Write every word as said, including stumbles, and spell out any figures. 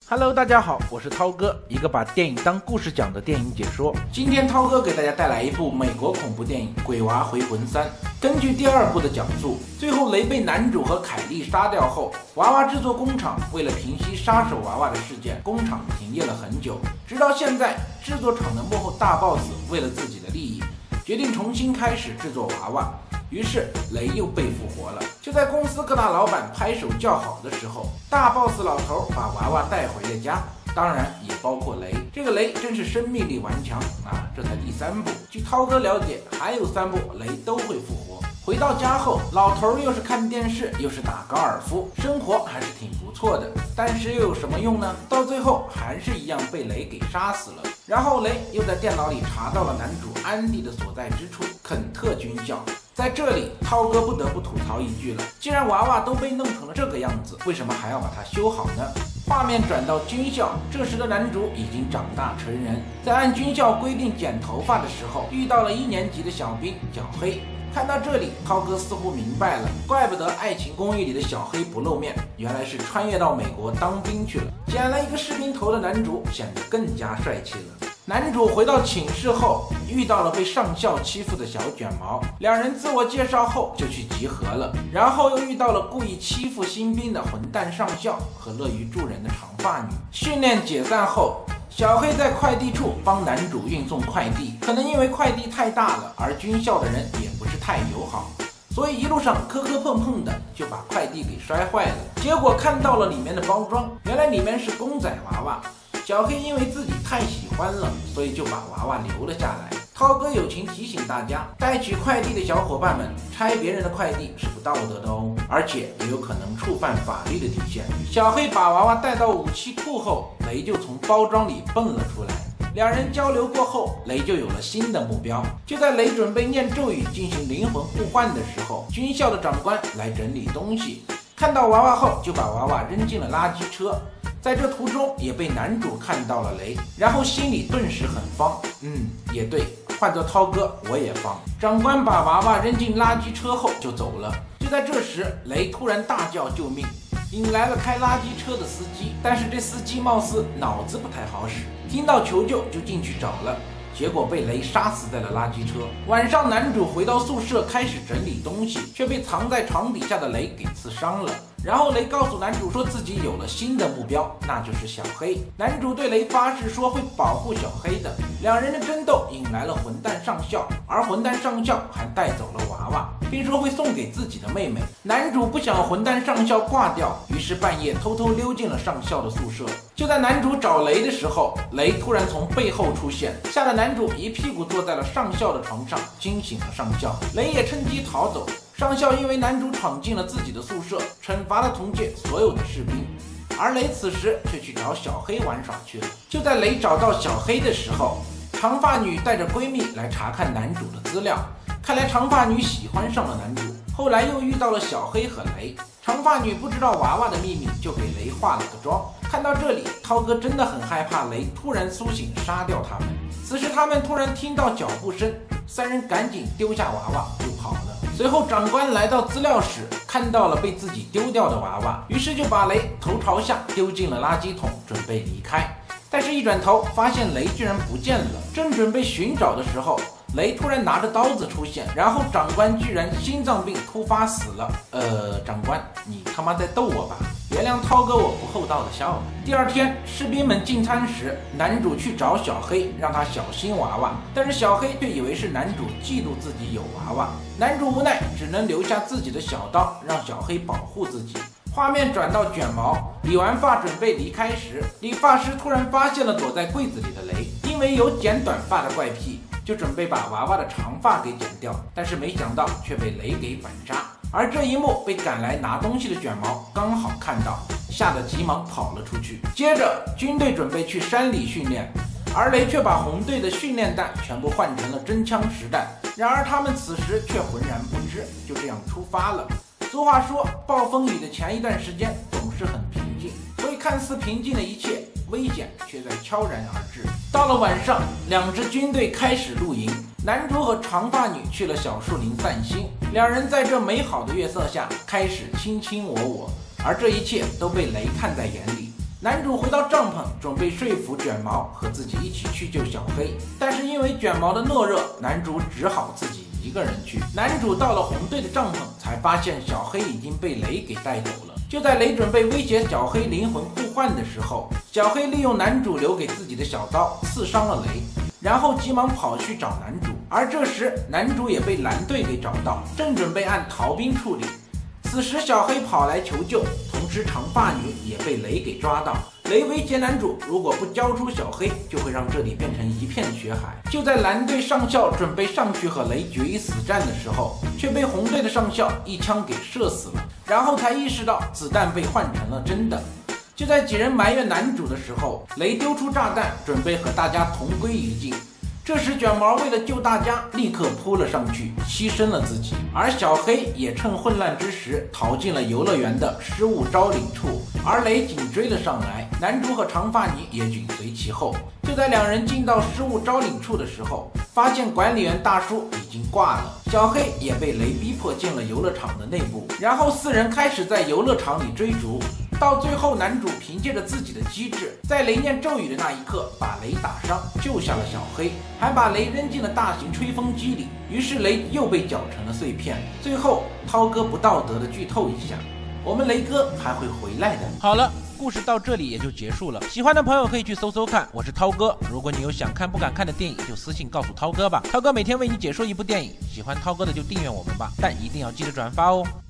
Hello， 大家好，我是涛哥，一个把电影当故事讲的电影解说。今天涛哥给大家带来一部美国恐怖电影《鬼娃回魂三》。根据第二部的讲述，最后雷被男主和凯莉杀掉后，娃娃制作工厂为了平息杀手娃娃的事件，工厂停业了很久，直到现在，制作厂的幕后大 boss 为了自己的利益，决定重新开始制作娃娃。于是雷又被复活了。就在公司各大老板拍手叫好的时候，大 boss 老头把娃娃带回了家，当然也包括雷。这个雷真是生命力顽强啊！这才第三部，据涛哥了解，还有三部雷都会复活。回到家后，老头又是看电视又是打高尔夫，生活还是挺不错的。但是又有什么用呢？到最后还是一样被雷给杀死了。然后雷又在电脑里查到了男主安迪的所在之处——肯特军校。在这里，涛哥不得不吐槽一句了：既然娃娃都被弄成了这个样子，为什么还要把它修好呢？画面转到军校，这时的男主已经长大成人，在按军校规定剪头发的时候，遇到了一年级的小兵小黑。看到这里，涛哥似乎明白了，怪不得《爱情公寓》里的小黑不露面，原来是穿越到美国当兵去了。剪了一个士兵头的男主显得更加帅气了。男主回到寝室后，遇到了被上校欺负的小卷毛，两人自我介绍后就去集合了。然后又遇到了故意欺负新兵的混蛋上校和乐于助人的长发女。训练解散后，小黑在快递处帮男主运送快递，可能因为快递太大了，而军校的人也不是太友好，所以一路上磕磕碰碰的就把快递给摔坏了。结果看到了里面的包装，原来里面是公仔娃娃。小黑因为自己太喜欢了，所以就把娃娃留了下来。涛哥友情提醒大家，带取快递的小伙伴们，拆别人的快递是不道德的哦，而且也有可能触犯法律的底线。小黑把娃娃带到武器库后，雷就从包装里蹦了出来。两人交流过后，雷就有了新的目标。就在雷准备念咒语进行灵魂互换的时候，军校的长官来整理东西，看到娃娃后就把娃娃扔进了垃圾车。在这途中也被男主看到了雷，然后心里顿时很慌。嗯，也对，换做涛哥我也慌。长官把娃娃扔进垃圾车后就走了。就在这时，雷突然大叫救命，引来了开垃圾车的司机。但是这司机貌似脑子不太好使，听到求救就进去找了，结果被雷杀死在了垃圾车。晚上男主回到宿舍开始整理东西，却被藏在床底下的雷给刺伤了。然后雷告诉男主说自己有了新的目标，那就是小黑。男主对雷发誓说会保护小黑的。两人的争斗引来了混蛋上校，而混蛋上校还带走了娃娃，并说会送给自己的妹妹。男主不想混蛋上校挂掉，于是半夜偷偷溜进了上校的宿舍。就在男主找雷的时候，雷突然从背后出现，吓得男主一屁股坐在了上校的床上，惊醒了上校。雷也趁机逃走。上校因为男主闯进了自己的宿舍，惩罚了同届所有的士兵，而雷此时却去找小黑玩耍去了。就在雷找到小黑的时候，长发女带着闺蜜来查看男主的资料，看来长发女喜欢上了男主。后来又遇到了小黑和雷，长发女不知道娃娃的秘密，就给雷化了个妆。看到这里，涛哥真的很害怕雷突然苏醒杀掉他们。此时他们突然听到脚步声，三人赶紧丢下娃娃就跑了。随后长官来到资料室，看到了被自己丢掉的娃娃，于是就把雷头朝下丢进了垃圾桶，准备离开。但是一转头发现雷居然不见了，正准备寻找的时候，雷突然拿着刀子出现，然后长官居然心脏病突发死了。呃，长官，你他妈在逗我吧？原谅涛哥我不厚道的笑了。第二天，士兵们进餐时，男主去找小黑，让他小心娃娃，但是小黑却以为是男主嫉妒自己有娃娃。男主无奈，只能留下自己的小刀，让小黑保护自己。画面转到卷毛理完发准备离开时，理发师突然发现了躲在柜子里的雷，因为有剪短发的怪癖，就准备把娃娃的长发给剪掉，但是没想到却被雷给反杀。而这一幕被赶来拿东西的卷毛刚好看到，吓得急忙跑了出去。接着军队准备去山里训练，而雷却把红队的训练弹全部换成了真枪实弹。然而他们此时却浑然不知，就这样出发了。俗话说，暴风雨的前一段时间总是很平静，所以看似平静的一切，危险却在悄然而至。到了晚上，两支军队开始露营，男主和长发女去了小树林散心，两人在这美好的月色下开始卿卿我我，而这一切都被雷看在眼里。 男主回到帐篷，准备说服卷毛和自己一起去救小黑，但是因为卷毛的懦弱，男主只好自己一个人去。男主到了红队的帐篷，才发现小黑已经被雷给带走了。就在雷准备威胁小黑灵魂互换的时候，小黑利用男主留给自己的小刀刺伤了雷，然后急忙跑去找男主。而这时男主也被蓝队给找到，正准备按逃兵处理。此时小黑跑来求救，同时长发女也被雷给抓到。雷威胁男主，如果不交出小黑，就会让这里变成一片血海。就在蓝队上校准备上去和雷决一死战的时候，却被红队的上校一枪给射死了，然后才意识到子弹被换成了真的。就在几人埋怨男主的时候，雷丢出炸弹，准备和大家同归于尽。这时卷毛为了救大家，立刻扑了上去，牺牲了自己。而小黑也趁混乱之时逃进了游乐园的失物招领处，而雷紧追了上来，男主和长发女也紧随其后。就在两人进到失物招领处的时候，发现管理员大叔已经挂了，小黑也被雷逼迫进了游乐场的内部，然后四人开始在游乐场里追逐。到最后，男主凭借着自己的机智，在雷念咒语的那一刻把雷打伤，救下了小黑，还把雷扔进了大型吹风机里，于是雷又被搅成了碎片。最后涛哥不道德的剧透一下，我们雷哥还会回来的。好了，故事到这里也就结束了，喜欢的朋友可以去搜搜看，我是涛哥。如果你有想看不敢看的电影，就私信告诉涛哥吧，涛哥每天为你解说一部电影，喜欢涛哥的就订阅我们吧，但一定要记得转发哦。